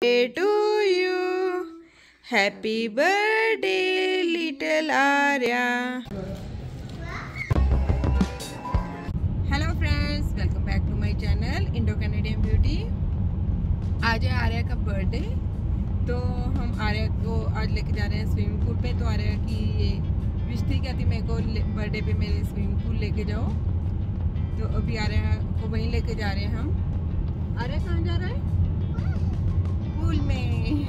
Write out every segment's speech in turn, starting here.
To you, happy birthday little Arya. Hello friends, welcome back to my channel Indo Canadian Beauty. आज है आर्या का birthday, तो हम आर्या को आज लेके जा रहे हैं स्विमिंग पूल पे। तो आर्या की ये विश थी, क्या थी, मेरे को बर्थडे पे मेरे स्विमिंग पूल लेके जाओ। तो अभी आर्या को वहीं लेके जा रहे हैं हम। आर्या कहाँ जा रहा है? पूल में।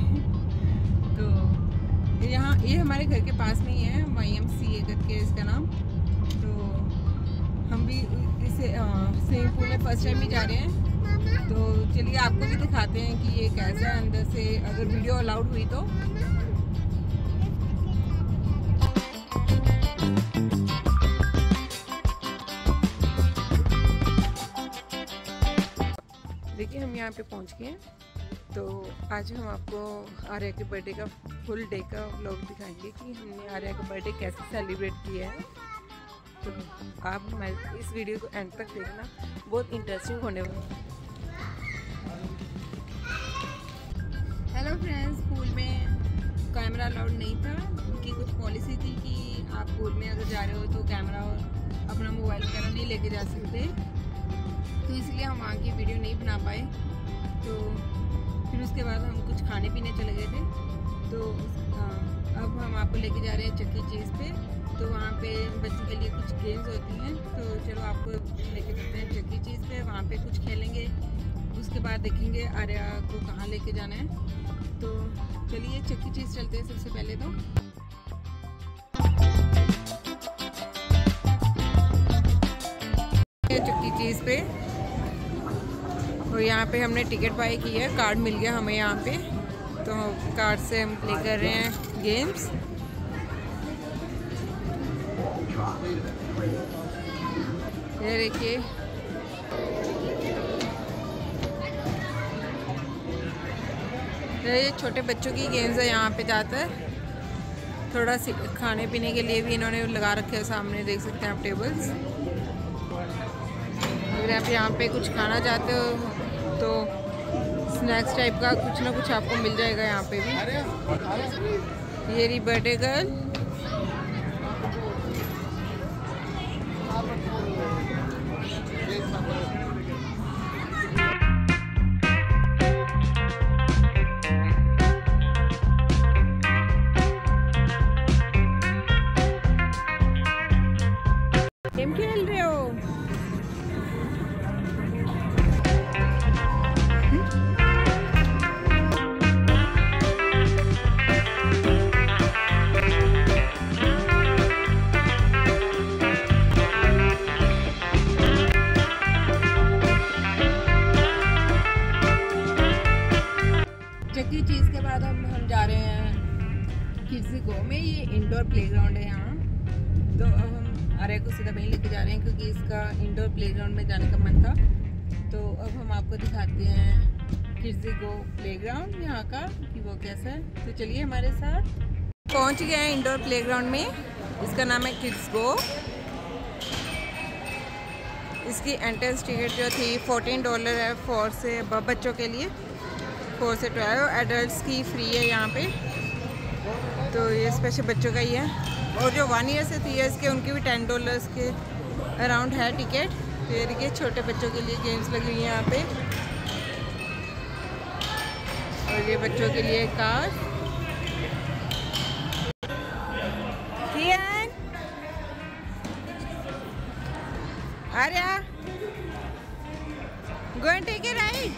तो यहाँ ये हमारे घर के पास में ही है, YMCA करके इसका नाम। तो हम भी इसे स्विमिंग पूल में फर्स्ट टाइम ही जा रहे हैं। तो चलिए आपको भी दिखाते हैं कि ये कैसा है अंदर से, अगर वीडियो अलाउड हुई तो। देखिए हम यहाँ पे पहुँच गए हैं। तो आज हम आपको आर्या के बर्थडे का फुल डे का व्लॉग दिखाएंगे कि हमने आर्या का बर्थडे कैसे सेलिब्रेट किया है। तो आप हमारे इस वीडियो को एंड तक देखना, बहुत इंटरेस्टिंग होने वाला है। हेलो फ्रेंड्स, पूल में कैमरा अलाउड नहीं था। उनकी कुछ पॉलिसी थी कि आप पूल में अगर जा रहे हो तो कैमरा और अपना मोबाइल वगैरह नहीं लेके जा सकते, तो इसलिए हम वहाँ की वीडियो नहीं बना पाए। तो फिर उसके बाद हम कुछ खाने पीने चले गए थे। तो अब हम आपको लेके जा रहे हैं चक्की चीज़ पे। तो वहाँ पे बच्चों के लिए कुछ गेम्स होती हैं, तो चलो आपको लेके चलते हैं चक्की चीज़ पे। वहाँ पे कुछ खेलेंगे, उसके बाद देखेंगे आर्या को कहाँ लेके जाना है। तो चलिए चक्की चीज़ चलते हैं सबसे पहले तो। चक्की चीज़ पे, और यहाँ पे हमने टिकट बाई की है, कार्ड मिल गया हमें यहाँ पे। तो कार्ड से हम प्ले कर रहे हैं गेम्स। ये देखिए, ये छोटे बच्चों की गेम्स है यहाँ पे ज़्यादातर। थोड़ा खाने पीने के लिए भी इन्होंने लगा रखे हैं सामने, देख सकते हैं आप टेबल्स। अगर आप यहाँ पे कुछ खाना चाहते हो तो स्नैक्स टाइप का कुछ ना कुछ आपको मिल जाएगा यहाँ पे भी। ये रही बर्थडे गर्ल। गेम खेल रहे हो? चक्की चीज़ के बाद हम जा रहे हैं किड्स गो में। ये इंडोर प्लेग्राउंड है यहाँ। तो अब हम आर्या को सीधा वहीं लेके जा रहे हैं, क्योंकि इसका इंडोर प्लेग्राउंड में जाने का मन था। तो अब हम आपको दिखाते हैं किड्स गो प्लेग्राउंड यहाँ का कि वो कैसा है। तो चलिए हमारे साथ। पहुँच गए हैं इंडोर प्लेग्राउंड में। इसका नाम है किड्स गो। इसकी एंट्रेंस टिकट जो थी $14 है, 4 से बच्चों के लिए, 4 से 12। एडल्ट्स की फ्री है यहाँ पे। तो ये स्पेशल बच्चों का ही है। और जो 1 ईयर से 3 ईयर्स के, उनकी भी $10 के अराउंड है टिकट। तो ये देखिए छोटे बच्चों के लिए गेम्स लगी हुई हैं यहाँ पे। और ये बच्चों के लिए car. Arya, go and take a ride.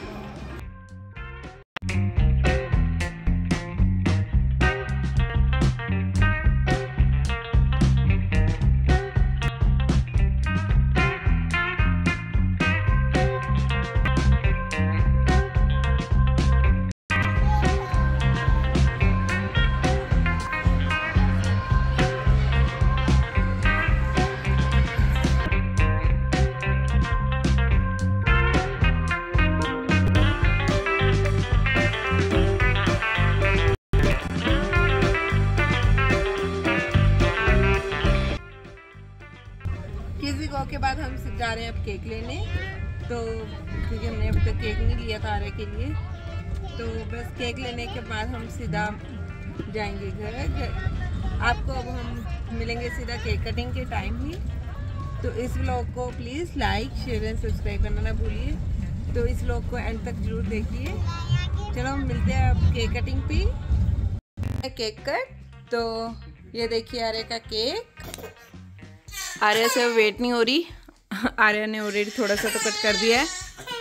के बाद हम जा रहे हैं अब केक लेने। तो क्योंकि हमने अभी तक केक नहीं लिया था आर्या के लिए, तो बस केक लेने के बाद हम सीधा जाएंगे घर। आपको अब हम मिलेंगे सीधा केक कटिंग के टाइम ही। तो इस व्लॉग को please like share and subscribe करना ना भूलिए। तो इस व्लॉग को एंड तक जरूर देखिए। चलो हम मिलते हैं अब केक कटिंग पे। केक कट, तो ये देखिए आर्या का केक। आर्या से वेट नहीं हो रही, आर्या ने ऑलरेडी थोड़ा सा तो कट कर दिया है।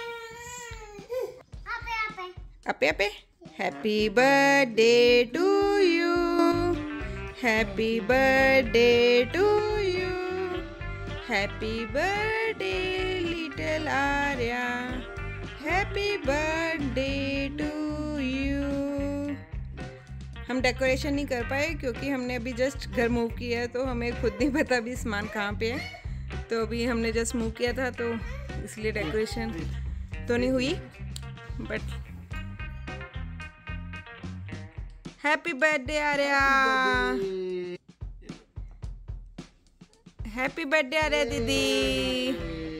अपे अपे happy birthday to you, happy birthday to you, happy birthday little Arya, happy birthday to you. हम डेकोरेशन नहीं कर पाए क्योंकि हमने अभी जस्ट घर मूव किया है, तो हमें खुद नहीं पता अभी सामान कहाँ पे है। तो अभी हमने जस्ट मूव किया था तो इसलिए डेकोरेशन तो नहीं हुई। But happy birthday Arya, happy birthday Arya दीदी।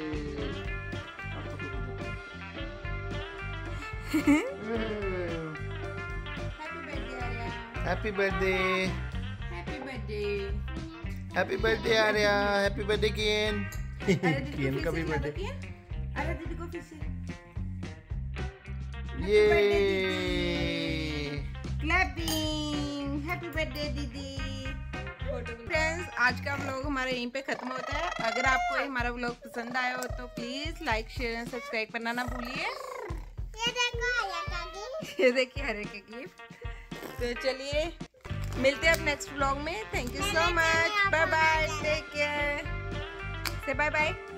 Happy birthday, happy birthday, happy birthday Arya, happy birthday Kiyan. Kiyan का भी बर्थडे। अरे दीदी को फिर से ये क्लैपिंग, हैप्पी बर्थडे दीदी। फ्रेंड्स, आज का व्लॉग हमारा यहीं पे खत्म होता है। अगर आपको ये हमारा व्लॉग पसंद आया हो तो please like share and subscribe करना ना भूलिए। ये देखिए हरे के गिफ्ट। तो चलिए मिलते हैं अब नेक्स्ट व्लॉग में। Thank you so much, bye bye, take care, say bye bye.